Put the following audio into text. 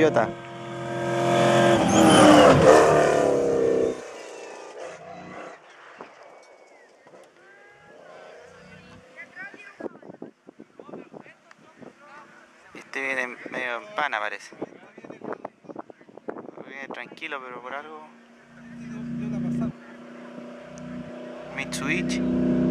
Toyota. Este viene medio en pana, parece. Viene tranquilo, pero por algo. Mitsubishi.